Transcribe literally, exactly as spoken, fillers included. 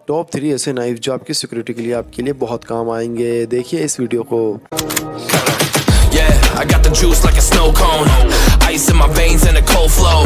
Top three ऐसे knife जो आपकी सिक्योरिटी के लिए आपके लिए बहुत काम आएंगे। देखिए इस वीडियो को। Yeah, I got the juice like a snow cone. Ice in my veins and a cold flow.